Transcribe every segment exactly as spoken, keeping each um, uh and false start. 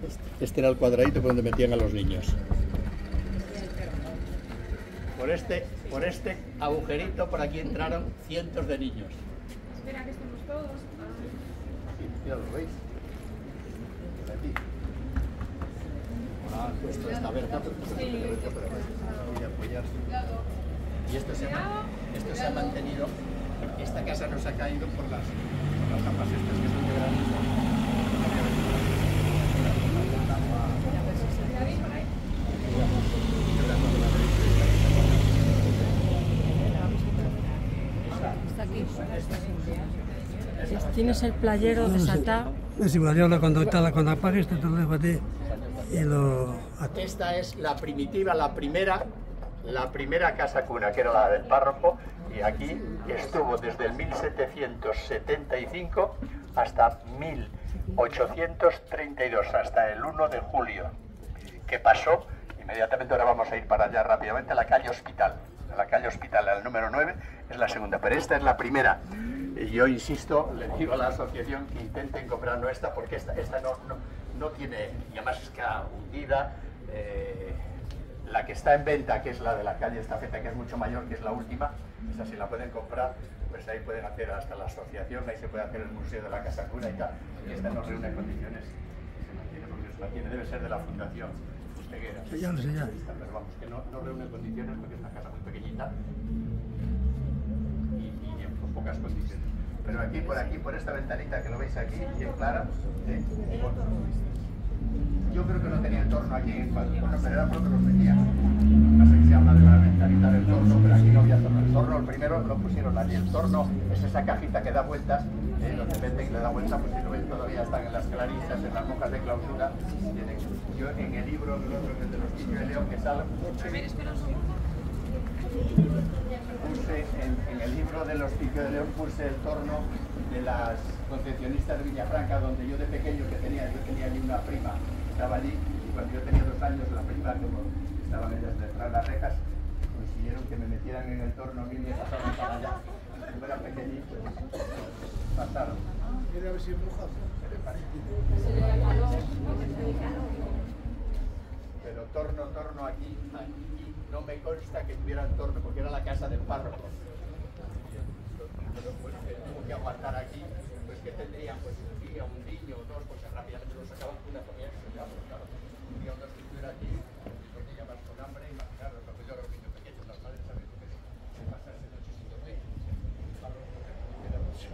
Este era el cuadradito por donde metían a los niños. Por este, por este agujerito, por aquí entraron cientos de niños. Espera que estemos todos. Aquí, ya lo veis. Por aquí. Ah, esto está abierto, pero voy a apoyarse. Y esto se, ha, esto se ha mantenido. Esta casa no se ha caído por las, por las capas estas que son de granizo. Está aquí. Tienes el playero desatado. Es igual, yo cuando, cuando apagues te lo dejo a ti y lo... Esta es la primitiva, la primera, la primera casa cuna, que era la del párroco, y aquí estuvo desde el mil setecientos setenta y cinco hasta mil ochocientos treinta y dos, hasta el uno de julio, que pasó, inmediatamente ahora vamos a ir para allá rápidamente, a la calle Hospital. A la calle Hospital, el número nueve, es la segunda, pero esta es la primera. Y yo insisto, le digo a la asociación que intenten comprar nuestra, porque esta, esta no, no, no tiene, y además está hundida. Eh, la que está en venta, que es la de la calle Estafeta, que es mucho mayor, que es la última, esa si la pueden comprar, pues ahí pueden hacer hasta la asociación, ahí se puede hacer el museo de la Casa Cuna y tal. Y esta no reúne condiciones, se mantiene porque se mantiene, debe ser de la Fundación Fusteguera. Sí, ya lo sé, ya. Esta, pero vamos, que no, no reúne condiciones porque es una casa muy pequeñita y, y en pocas condiciones. Pero aquí, por aquí, por esta ventanita que lo veis aquí, bien clara, ¿sí? Yo creo que no tenía el torno aquí en cuanto, bueno, pero era porque los metía. No sé si se habla de la ventanita del torno, pero aquí no había torno. El torno, el primero lo pusieron allí. El torno es esa cajita que da vueltas, ¿eh? Donde meten y le da vuelta, pues si lo ven todavía están en las clarisas, en las monjas de clausura. Tienen, yo en el libro, el otro que es de los Tigres de León, que sale, puse en, en el libro de los Tigres de León puse el torno de las concepcionistas de Villafranca, donde yo de pequeño que tenía, yo tenía allí una prima, estaba allí, y cuando yo tenía dos años, la prima, como estaban ellas detrás de las rejas, consiguieron que me metieran en el torno, a mí me pasaron para allá, como era pequeñito, pues, pasaron. ¿Quiere haber sido empujado? Pero torno, torno aquí, aquí, no me consta que tuvieran torno, porque era la casa del párroco. Pero pues que tuvo que aguantar aquí, pues que tendrían pues un día, un niño o dos, porque rápidamente lo sacaban con una familia que se llama, claro, un día o dos que estuviera aquí, porque ya vas con hambre, imaginaros, lo que yo era un niño pequeño, las madres saben lo que es, se pasarse noches sin dormir, el párroco que era mucho.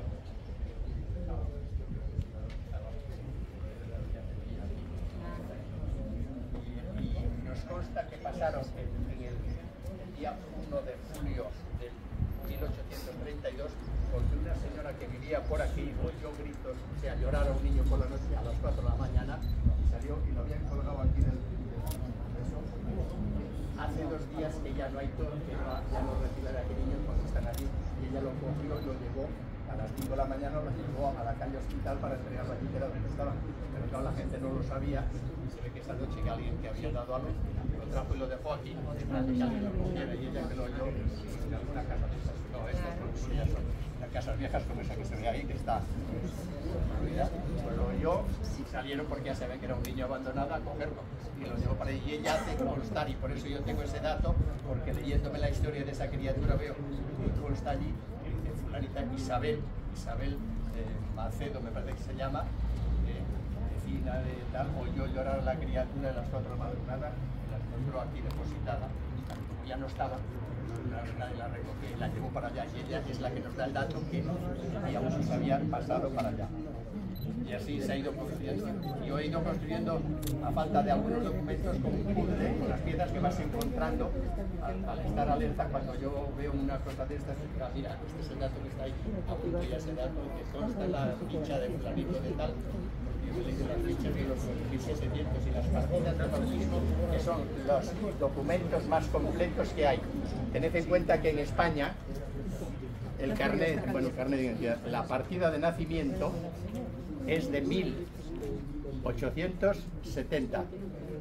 Y nos consta que pasaron en, en el, el día uno de julio del mil ochocientos treinta y dos, porque una señora que vivía por aquí oyó gritos, o sea, llorar a un niño por la noche a las cuatro de la mañana, y salió y lo habían colgado aquí del, del eso. Hace dos días que ya no hay todo, que no, ya no reciben a aquel niño porque están allí, y ella lo cogió y lo llevó a las cinco de la mañana, lo llevó a la calle Hospital para entregarlo allí, que era donde estaban. Pero claro, la gente no lo sabía, y se ve que esa noche que alguien que había dado a luz lo trajo y lo dejó aquí, para que alguien lo cogiera, y ella que lo oyó en alguna casa de esas. No, estas construidas son las casas viejas como esa que se ve ahí, que está construida. Pues lo oyó y salieron porque ya se ve que era un niño abandonado a cogerlo. Y lo llevó para allí. Y ella hace constar, y por eso yo tengo ese dato, porque leyéndome la historia de esa criatura veo que consta allí, que dice fulanita Isabel, Isabel eh, Macedo me parece que se llama, eh, vecina de tal, oyó llorar a la criatura de las cuatro de la madrugada y la encontró aquí depositada. Como ya no estaba, nadie la recogió y la llevó para allá, y ella es la que nos da el dato que digamos se había pasado para allá. Y así se ha ido construyendo. Yo he ido construyendo a falta de algunos documentos como un puzzle con las piezas que vas encontrando al, al estar alerta cuando yo veo una cosa de estas. Mira, este es el dato que está ahí, apunto ya ese dato que consta en la ficha de fulanito de tal. Yo le digo las fichas de los mil setecientos y las partidas del bautismo, que son los documentos más completos que hay. Tened en cuenta que en España el carnet, bueno, el carnet de identidad, la partida de nacimiento es de mil ochocientos setenta.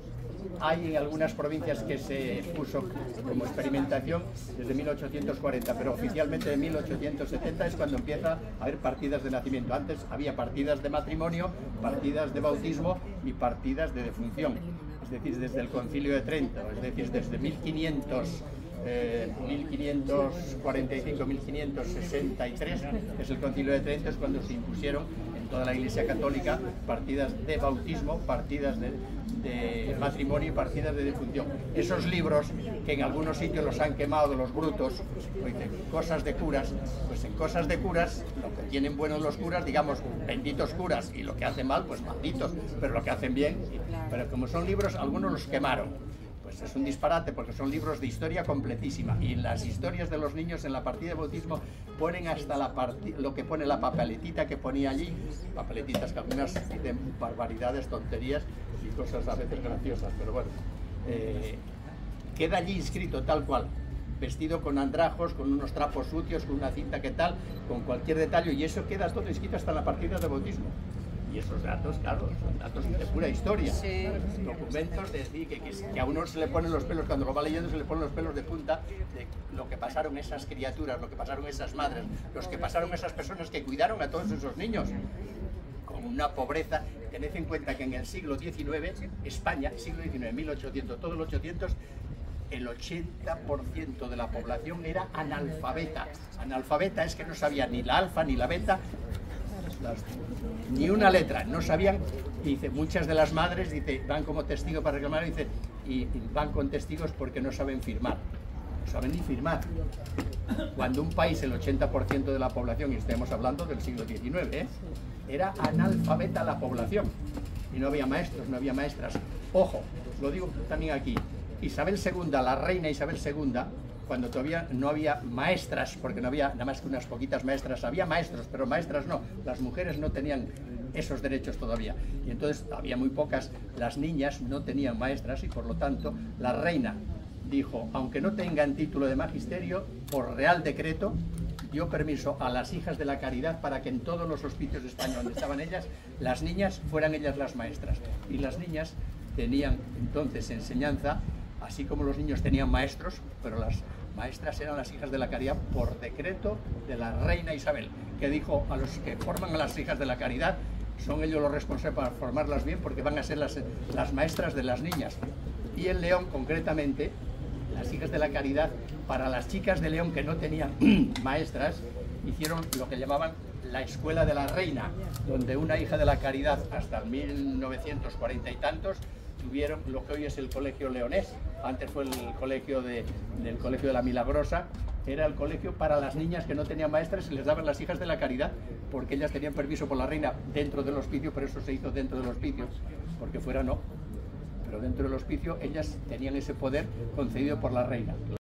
hay en algunas provincias que se puso como experimentación desde mil ochocientos cuarenta, pero oficialmente de mil ochocientos setenta es cuando empieza a haber partidas de nacimiento. Antes había partidas de matrimonio, partidas de bautismo y partidas de defunción, es decir, desde el Concilio de Trento, es decir, desde mil quinientos cuarenta y cinco a mil quinientos sesenta y tres, que es el Concilio de Trento, es cuando se impusieron en toda la Iglesia Católica partidas de bautismo, partidas de, de matrimonio y partidas de defunción. Esos libros, que en algunos sitios los han quemado los brutos, pues dicen cosas de curas, pues en cosas de curas, lo que tienen buenos los curas, digamos, benditos curas, y lo que hacen mal, pues malditos, pero lo que hacen bien, pero como son libros, algunos los quemaron. Pues es un disparate, porque son libros de historia completísima, y las historias de los niños en la partida de bautismo ponen hasta la lo que pone la papeletita que ponía allí, papeletitas que algunas dicen barbaridades, tonterías y cosas a veces graciosas, pero bueno, eh, queda allí inscrito tal cual, vestido con andrajos, con unos trapos sucios, con una cinta que tal, con cualquier detalle, y eso queda todo inscrito hasta la partida de bautismo. Y esos datos, claro, son datos de pura historia, sí. Documentos de decir que, que, que a uno se le ponen los pelos, cuando lo va leyendo se le ponen los pelos de punta de lo que pasaron esas criaturas, lo que pasaron esas madres, los que pasaron esas personas que cuidaron a todos esos niños con una pobreza. Tened en cuenta que en el siglo diecinueve, España, siglo diecinueve, mil ochocientos, todo el ochocientos, el ochenta por ciento de la población era analfabeta. Analfabeta es que no sabía ni la alfa ni la beta, Las, ni una letra, no sabían. Dice, muchas de las madres dice, van como testigo para reclamar, dice, y, y van con testigos porque no saben firmar, no saben ni firmar. Cuando un país, el ochenta por ciento de la población, y estamos hablando del siglo diecinueve, ¿eh? era analfabeta la población, y no había maestros, no había maestras. Ojo, lo digo también aquí, Isabel segunda, la reina Isabel segunda, cuando todavía no había maestras, porque no había nada más que unas poquitas maestras, había maestros, pero maestras no, las mujeres no tenían esos derechos todavía, y entonces había muy pocas, las niñas no tenían maestras, y por lo tanto la reina dijo, aunque no tengan título de magisterio, por real decreto dio permiso a las hijas de la caridad para que en todos los hospicios de España donde estaban ellas, las niñas fueran ellas las maestras, y las niñas tenían entonces enseñanza, así como los niños tenían maestros, pero las maestras eran las hijas de la caridad por decreto de la reina Isabel, que dijo a los que forman a las hijas de la caridad, son ellos los responsables para formarlas bien, porque van a ser las, las maestras de las niñas. Y en León, concretamente, las hijas de la caridad, para las chicas de León que no tenían maestras, hicieron lo que llamaban la escuela de la reina, donde una hija de la caridad hasta el mil novecientos cuarenta y tantos tuvieron lo que hoy es el Colegio Leonés. Antes fue el colegio de, del Colegio de la Milagrosa, era el colegio para las niñas que no tenían maestras, y les daban las hijas de la caridad, porque ellas tenían permiso por la reina dentro del hospicio, por eso se hizo dentro del hospicio, porque fuera no, pero dentro del hospicio ellas tenían ese poder concedido por la reina.